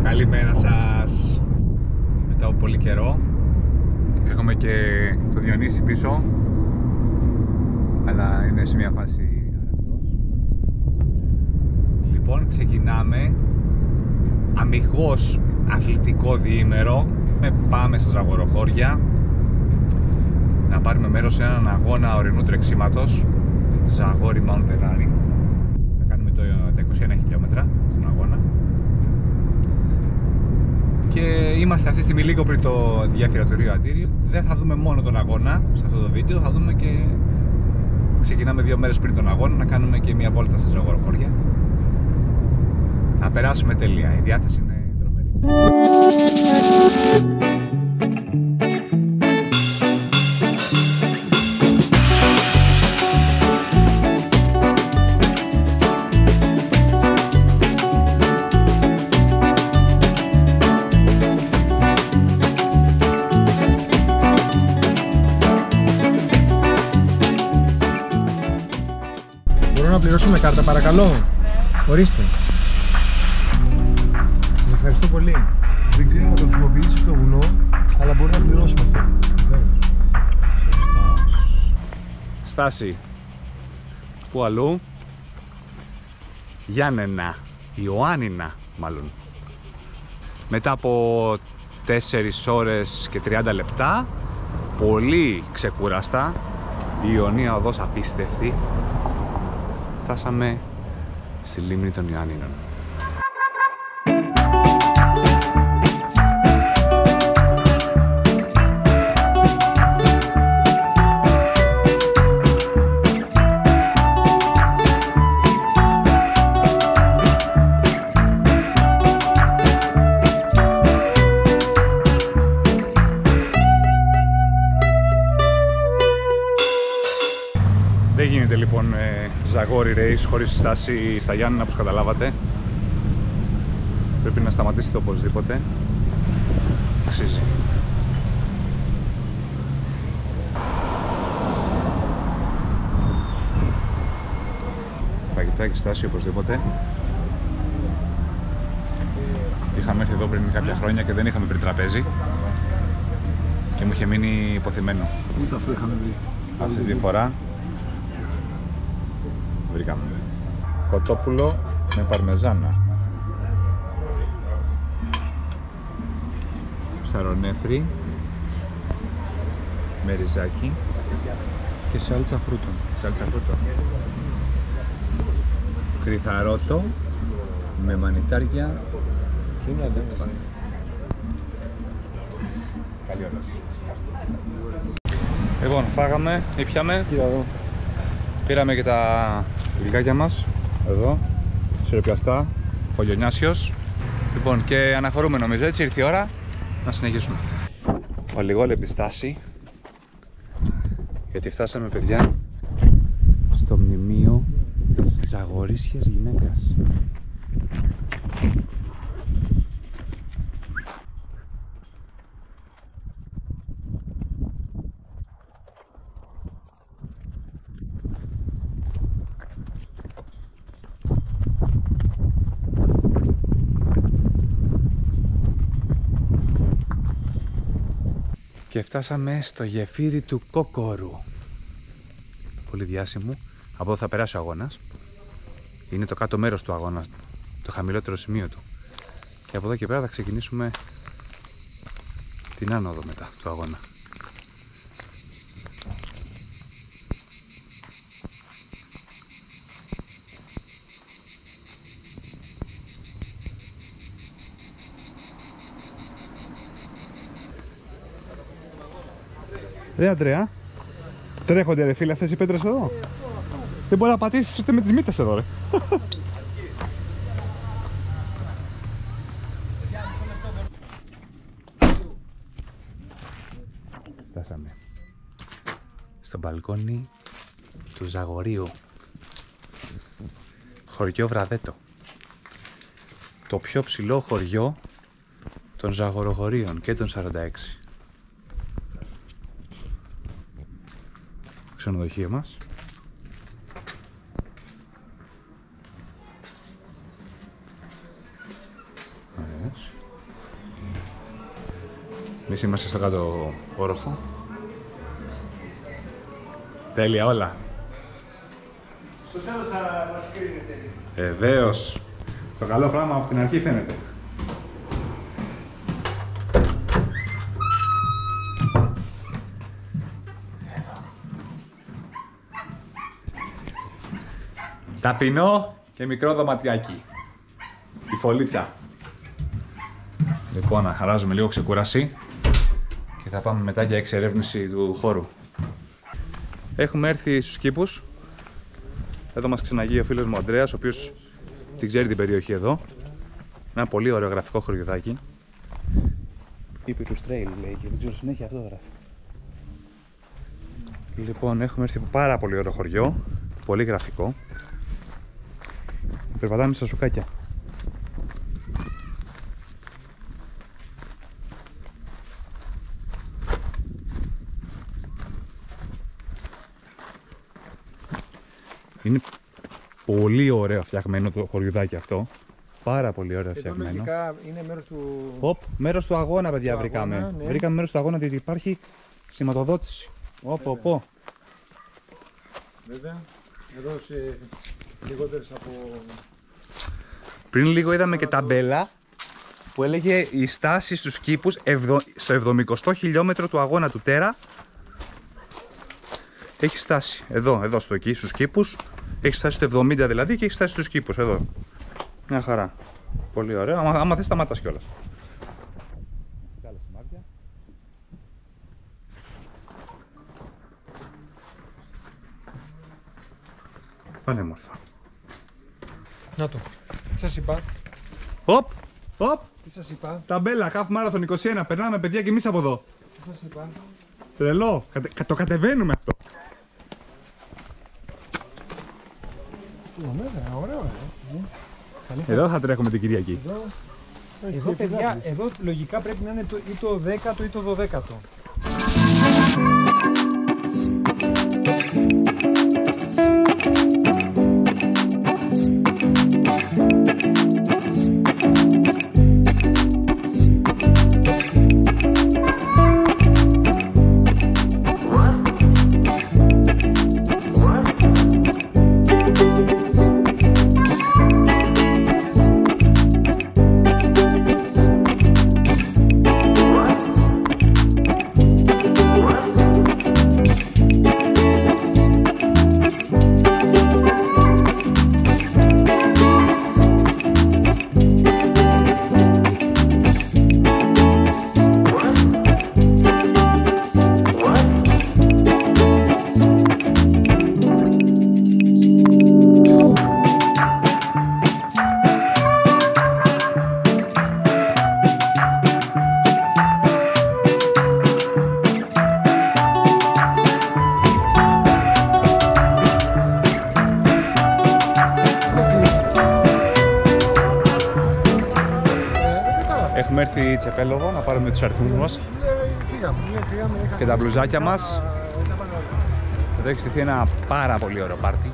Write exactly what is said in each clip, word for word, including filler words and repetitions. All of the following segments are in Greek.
Καλημέρα σας. Μετά από πολύ καιρό. Έχουμε και το Διονύση πίσω, αλλά είναι σε μια φάση αρακτός. Λοιπόν, ξεκινάμε αμιγώς αθλητικό διήμερο. Με πάμε στα Ζαγοροχώρια να πάρουμε μέρος σε έναν αγώνα ορεινού τρεξίματος, Ζαγόρι Mountain Running. Θα κάνουμε το, τα είκοσι ένα χιλιόμετρα στον αγώνα. Και είμαστε αυτή τη στιγμή λίγο πριν το γέφυρα του Ρίου Αντίριου. Δεν θα δούμε μόνο τον αγώνα σε αυτό το βίντεο, θα δούμε και... Ξεκινάμε δύο μέρες πριν τον αγώνα να κάνουμε και μια βόλτα στα Ζαγοροχώρια. Θα περάσουμε τέλεια, η διάθεση είναι τρομερή. Μπορώ να πληρώσω με κάρτα, παρακαλώ? Ορίστε. Σας ευχαριστώ πολύ. Δεν ξέρω να το χρησιμοποιήσεις στο βουνό, αλλά μπορεί να πληρώσει με αυτό. Στάση. Πού αλλού? Γιάννενα. Ιωάννινα μάλλον. Μετά από τέσσερις ώρες και τριάντα λεπτά, πολύ ξεκουράστα, η Ιωνία οδός απίστευτη, φτάσαμε στη λίμνη των Ιωάννινων. Δεν γίνεται λοιπόν ε, Ζαγόρι Race χωρίς στάση στα Γιάννενα, όπως καταλάβατε. Πρέπει να σταματήσετε οπωσδήποτε. Αξίζει. Φαγητάκι, στάση οπωσδήποτε. Είχαμε έρθει εδώ πριν κάποια χρόνια και δεν είχαμε βρει τραπέζι και μου είχε μείνει υποθυμένο. Ούτε αυτό είχαμε βρει. Αυτή τη φορά βρήκαμε. Κοτόπουλο με παρμεζάνα. Ψαρονέφρι με ριζάκι Και σάλτσα φρούτων. σάλτσα φρούτο. Κρυθαρότο με μανιτάρια. Τι είναι αυτό? Καλή όραση. Λοιπόν, φάγαμε, ήπιαμε. Κοίτα εδώ. Πήραμε και τα υλικάκια μας, εδώ, σιροπιαστά, φωλιονιάσιος. Λοιπόν, και αναχωρούμε νομίζω, έτσι ήρθε η ώρα να συνεχίσουμε. Ολιγόλεπτη στάση, γιατί φτάσαμε παιδιά στο μνημείο της Ζαγορίσιας γυναίκας. Και φτάσαμε στο γεφύρι του Κόκορου. Πολύ διάσημο. Από εδώ θα περάσει ο αγώνας. Είναι το κάτω μέρος του αγώνα, το χαμηλότερο σημείο του. Και από εδώ και πέρα θα ξεκινήσουμε την άνοδο μετά του αγώνα. Ρε Αντρέα, τρέχονται ρε φίλε αυτές οι πέτρες εδώ. Δεν μπορεί να πατήσεις ούτε με τις μύτες εδώ ρε. Φτάσαμε στο μπαλκόνι του Ζαγορίου. Χωριό Βραδέτο. Το πιο ψηλό χωριό των Ζαγοροχωρίων και των σαράντα έξι. Ξενοδοχείο μας. Ωραίος. Εμείς είμαστε στο κάτω όροφο. Τέλεια όλα. Στο τέλος θα μας κρίνετε. Βεβαίως. Το καλό πράγμα από την αρχή φαίνεται. Ταπεινό και μικρό δωματιάκι. Η φωλίτσα. Λοιπόν, να χαράζουμε λίγο ξεκούραση και θα πάμε μετά για εξερεύνηση του χώρου. Έχουμε έρθει στους κήπους. Εδώ μας ξεναγεί ο φίλος μου ο Ανδρέας, ο οποίος την ξέρει την περιοχή εδώ. Ένα πολύ ωραίο γραφικό χωριουδάκι. Ήπειρους Trail λέει και δεν ξέρω συνέχεια αυτό γράφει. Λοιπόν, έχουμε έρθει από πάρα πολύ ωραίο χωριό. Πολύ γραφικό. Περπατάμε στα σουκάκια. Είναι πολύ ωραίο φτιαγμένο το χωριουδάκι αυτό. Πάρα πολύ ωραίο φτιαγμένο. Λογικά είναι μέρος του... Οπ, μέρος του αγώνα, παιδιά, βρήκαμε. Αγώνα, ναι. Βρήκαμε μέρος του αγώνα, διότι υπάρχει σηματοδότηση. Οπ, οπ, οπ. Βέβαια, εδώ σε λιγότερες από... Πριν λίγο είδαμε και ταμπέλα που έλεγε η στάση στους κήπους στο εβδομηκοστό χιλιόμετρο του αγώνα του Τέρα. Έχει στάσει εδώ, εδώ στο εκεί, στους κήπους. Έχει στάσει στο εβδομήντα δηλαδή και έχει στάσει στους κήπους εδώ. Μια χαρά. Πολύ ωραίο. Άμα, άμα θες σταματάς κιόλας. Πανέμορφα. Να το. Τι σας είπα. Οπ, οπ. Τι σας είπα. Ταμπέλα, Half Marathon είκοσι ένα. Περνάμε παιδιά και εμείς από εδώ. Τι σας είπα. Τρελό. Κατε, το κατεβαίνουμε αυτό. Ωραία, ωραίο. Εδώ θα τρέχουμε την Κυριακή. Εδώ, εδώ παιδιά, εδώ λογικά πρέπει να είναι το, ή το δέκατο ή το δωδέκατο. Έχουμε έρθει Τσεπέλοβο να πάρουμε τους αριθμούς μας και τα μπλουζάκια μας. Εδώ έχει στηθεί ένα πάρα πολύ ωραίο πάρτι.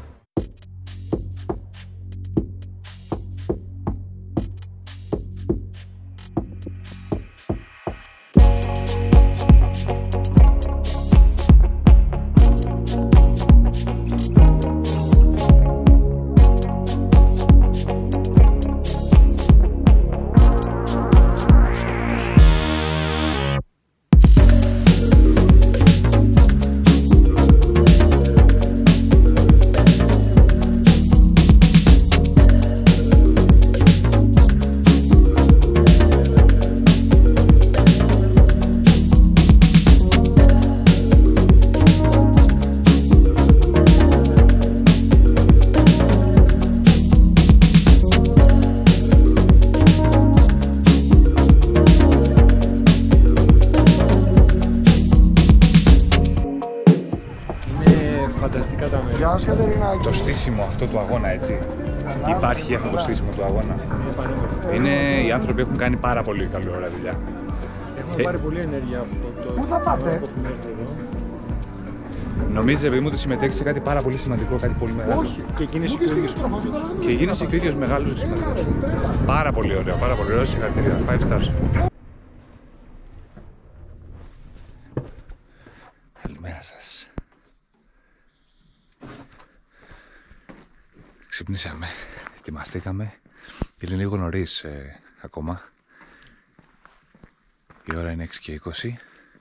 Το στήσιμο αυτό του αγώνα, έτσι. Υπάρχει αυτό το στήσιμο του αγώνα. Είναι οι άνθρωποι που έχουν κάνει πάρα πολύ καλή ώρα δουλειά. Έχουμε πάρει πολύ ενέργεια από το. Πού θα πάτε? Νομίζεις, παιδί μου, ότι συμμετέχει σε κάτι πάρα πολύ σημαντικό, κάτι πολύ μεγάλο. Όχι. Και γίνεσαι και ο ίδιος. Και γίνεσαι και ο ίδιος μεγάλος και σημαντικός. Πάρα πολύ ωραίο, πάρα πολύ ωραίο. Συγχαρητήρια. Five stars. Ξυπνήσαμε, ετοιμαστήκαμε. Είναι λίγο νωρίς ε, ακόμα. Η ώρα είναι έξι και είκοσι.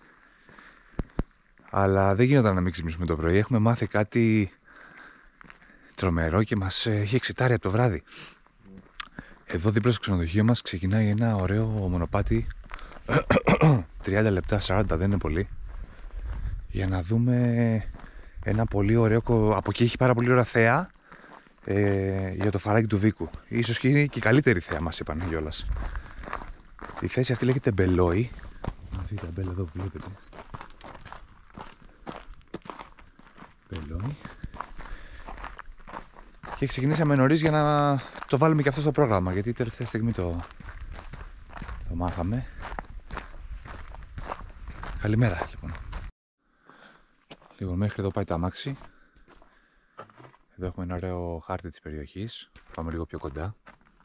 Αλλά δεν γινόταν να μην ξυπνήσουμε το πρωί. Έχουμε μάθει κάτι τρομερό και μας ε, έχει εξητάρει από το βράδυ. Εδώ δίπλα στο ξενοδοχείο μας ξεκινάει ένα ωραίο μονοπάτι. τριάντα λεπτά, σαράντα δεν είναι πολύ. Για να δούμε ένα πολύ ωραίο. Από εκεί έχει πάρα πολύ ωραία θέα ε, για το φαράγγι του Βίκου. Ίσως και είναι και η καλύτερη θέα, μας είπαν κιόλας. Η θέση αυτή λέγεται Μπελόι. Αυτή η ταμπέλα εδώ που βλέπετε. Μπελόι. Και ξεκινήσαμε νωρίς για να το βάλουμε και αυτό στο πρόγραμμα, γιατί τελευταία στιγμή το, το μάθαμε. Καλημέρα λοιπόν. Λοιπόν, μέχρι εδώ πάει το αμάξι. Εδώ έχουμε ένα ωραίο χάρτη της περιοχής. Πάμε λίγο πιο κοντά.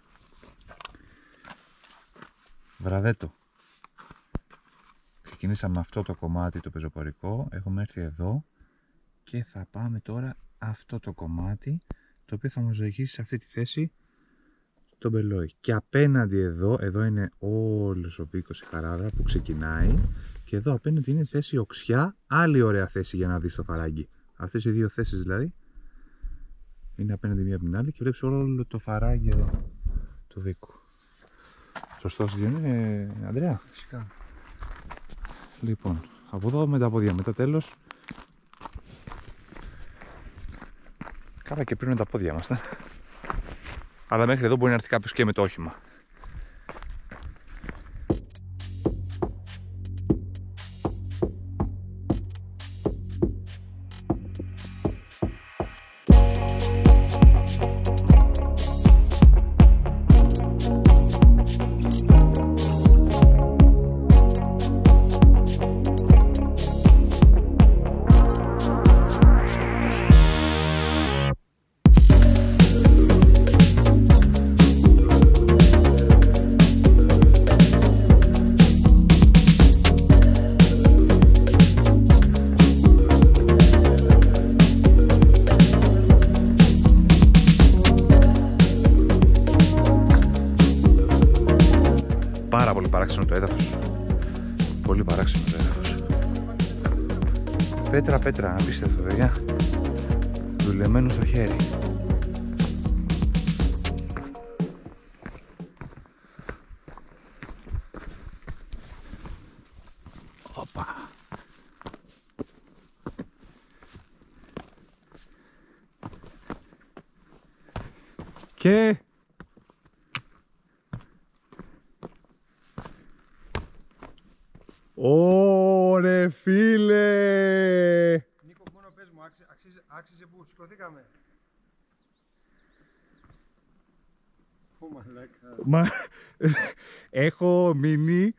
Βραδέτο. Ξεκινήσαμε αυτό το κομμάτι το πεζοπορικό. Έχουμε έρθει εδώ και θα πάμε τώρα αυτό το κομμάτι, το οποίο θα μας οδηγήσει σε αυτή τη θέση το Μπελόι. Και απέναντι εδώ, εδώ είναι όλος ο Βίκος, η χαράδρα που ξεκινάει. Και εδώ απέναντι είναι η θέση Οξιά, άλλη ωραία θέση για να δεις το φαράγγι. Αυτές οι δύο θέσεις δηλαδή είναι απέναντι μία από την άλλη και βλέπεις όλο το φαράγγι εδώ του Βίκου. Σωστός δεν είναι, Ανδρέα? Φυσικά. Λοιπόν, από εδώ με τα πόδια, μετά τέλος. Κάρα και πριν με τα πόδια μας. Αλλά μέχρι εδώ μπορεί να έρθει κάποιος και με το όχημα. Πάρα πολύ παράξενο το έδαφος. Πολύ παράξενο το έδαφος. Πέτρα, πέτρα, απίστευτο παιδιά. Δουλεμένο στο χέρι. Οπα. Και Ωρε φίλε! Νίκο, μόνο πες μου, άξι, άξιζε, άξιζε που σηκωθήκαμε. Ω μαλάκα. Μα έχω μείνει.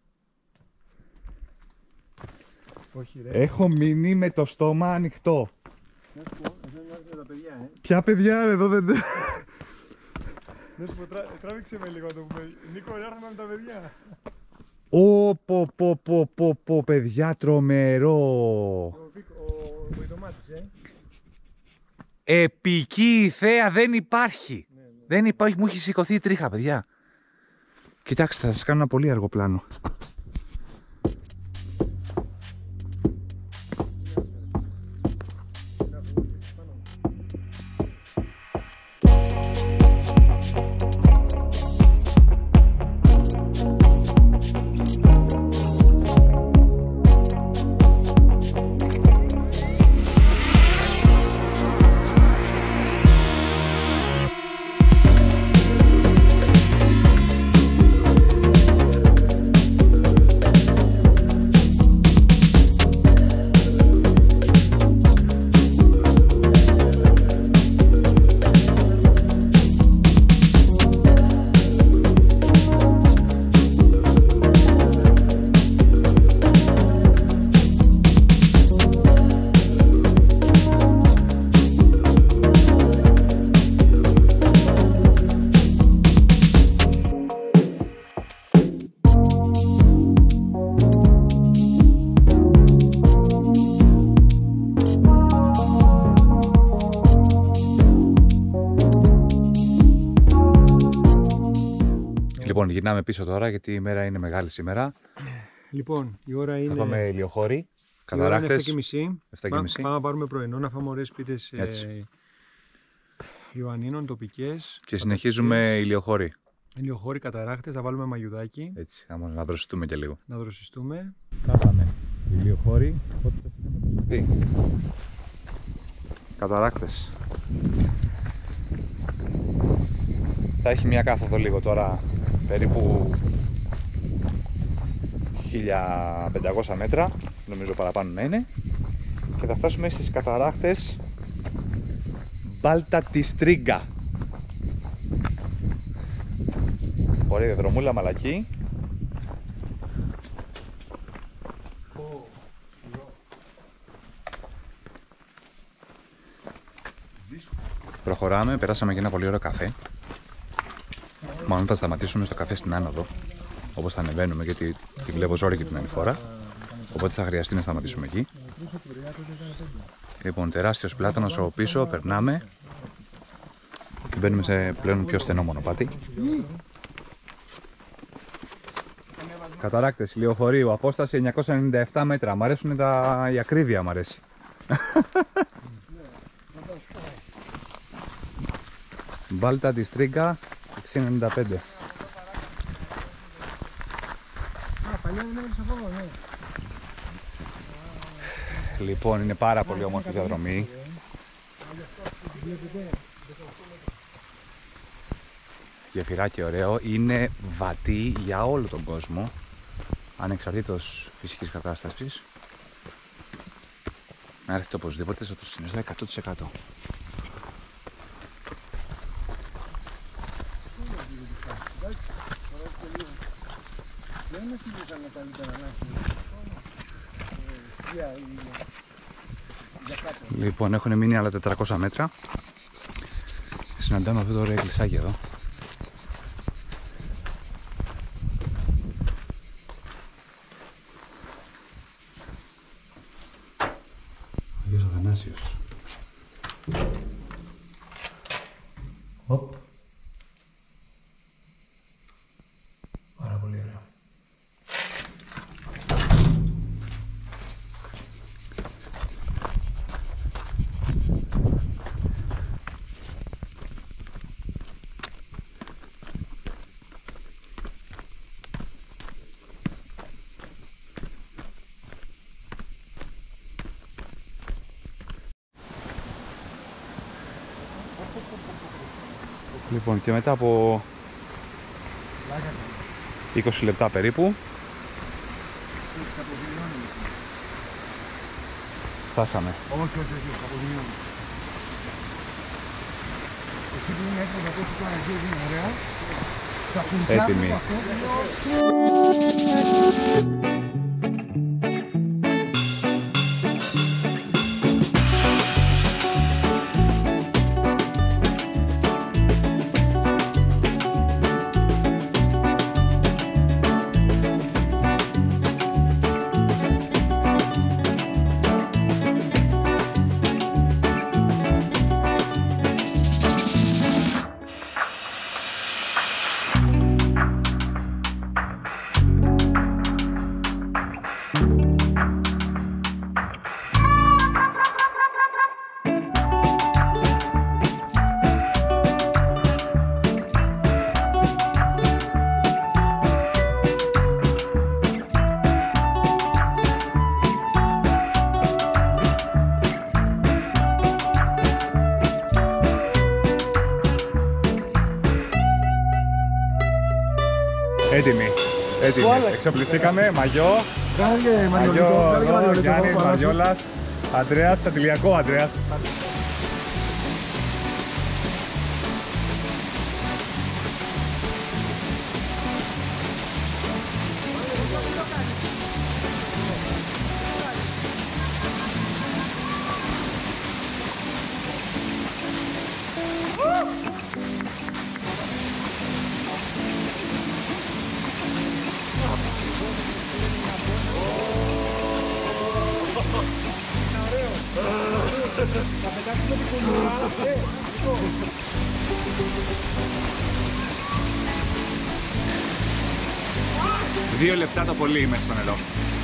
Όχι ρε. Έχω μείνει με το στόμα ανοιχτό. Να σου πω, εδώ είναι με τα παιδιά, ε. Ποια παιδιά ρε, εδώ δεν... Να σου πω, τρά, τράβηξε με λίγο να το πούμε. Νίκο, έρθαμε με τα παιδιά. Ω, πω, πω, πω, πω, πω, παιδιά, τρομερό. Ο Βοητομάτης, ε. Επική θέα δεν υπάρχει. Ναι, ναι. Δεν υπάρχει, μου έχει σηκωθεί η τρίχα, παιδιά. Κοιτάξτε, θα σας κάνω ένα πολύ αργό πλάνο. Λοιπόν, γυρνάμε πίσω τώρα γιατί η μέρα είναι μεγάλη σήμερα. Λοιπόν, η ώρα είναι. Έχουμε ηλιοχώρη, Καταράχτες. καταράχτες. εφτά και μισή. Πάμε να πάρουμε πρωινό, να φάμε ωραίες πίτες ε, Ιωαννίνων τοπικές. Και συνεχίζουμε ηλιοχώρη. Ηλιοχώρη, καταράχτες, θα βάλουμε μαγιουδάκι. Έτσι, άμα να δροσιστούμε και λίγο. Να δροσιστούμε. Κάπαμε ηλιοχώρη. Τι. Καταράχτες. Θα έχει μια κάθοδο λίγο τώρα, περίπου χίλια πεντακόσια μέτρα, νομίζω παραπάνω να είναι, και θα φτάσουμε στις καταράχτες Μπάλτα της Τρίγκα. Ωραία διαδρομούλα, μαλακή. Προχωράμε, περάσαμε και ένα πολύ ωραίο καφέ. Μάλλον θα σταματήσουμε στο καφέ στην άνοδο, όπως θα ανεβαίνουμε, γιατί τη βλέπω ζόρικη την άλλη φορά. Οπότε θα χρειαστεί να σταματήσουμε εκεί. Λοιπόν, τεράστιος πλάτανος από πίσω, περνάμε. Και μπαίνουμε σε πλέον πιο στενό μονοπάτι. Καταράκτες ηλιοχωρίου, απόσταση εννιακόσια ενενήντα επτά μέτρα. Μ' αρέσουν τα... η ακρίβεια, μ' αρέσει. Μπάλτα της Τρίγκα, εξακόσια ενενήντα πέντε. Λοιπόν, είναι πάρα πολύ όμορφη διαδρομή. Γεφυράκι ωραίο, είναι βατή για όλο τον κόσμο, ανεξαρτήτως φυσικής κατάστασης. Να έρθετε οπωσδήποτε, θα το συνιστώ εκατό τοις εκατό. Λοιπόν, έχουν μείνει άλλα τετρακόσια μέτρα. Συναντάμε αυτό το ωραίο εκκλησάκι εδώ. Αγίος Αθανάσιος. Οπ. Πάρα πολύ ωραίο. Λοιπόν, και μετά από είκοσι λεπτά περίπου φτάσαμε. Όχι, όχι, όχι, αποδεινώνει. Εσύ που είναι έτοιμο να πέσει το αγγείο, είναι ωραία. Θα Έτοιμοι. Έτοιμοι, έτοιμοι. Εξοπλιστήκαμε, μαγιό, μαγιό εδώ, Γιάννης, Μαριόλας, Αντρέας, Σαντιλιακό Αντρέας. Θα πετάξουμε την κομμάτια. Δύο λεπτά το πολύ μέσα στο νερό.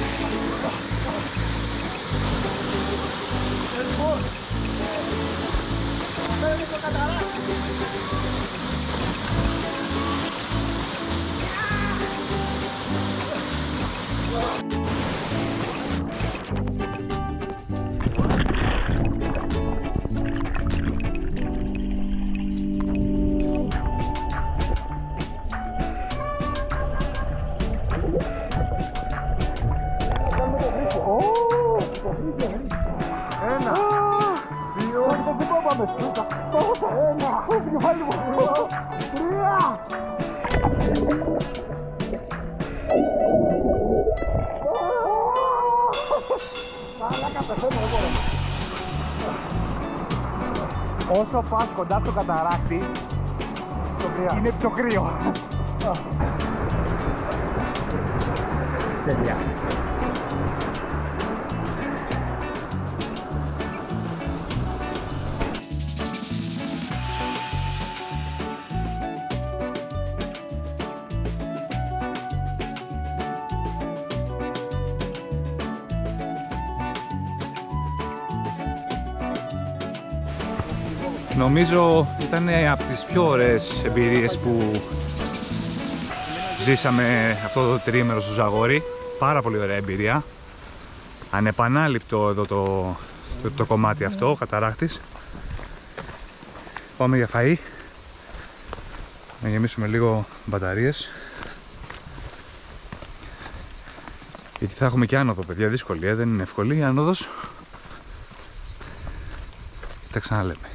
Όσο πας κοντά στο καταράκτη, είναι πιο κρύο. Τέλεια. Νομίζω ήταν από τις πιο ωραίες εμπειρίες που ζήσαμε αυτό το τριήμερο στο Ζαγόρι. Πάρα πολύ ωραία εμπειρία. Ανεπανάληπτο εδώ το, το, το κομμάτι αυτό, ο καταράχτης. Πάμε για φαΐ. Να γεμίσουμε λίγο μπαταρίες. Γιατί θα έχουμε και άνοδο, παιδιά, δύσκολη, ε? Δεν είναι εύκολη η άνοδος. Τα ξαναλέμε.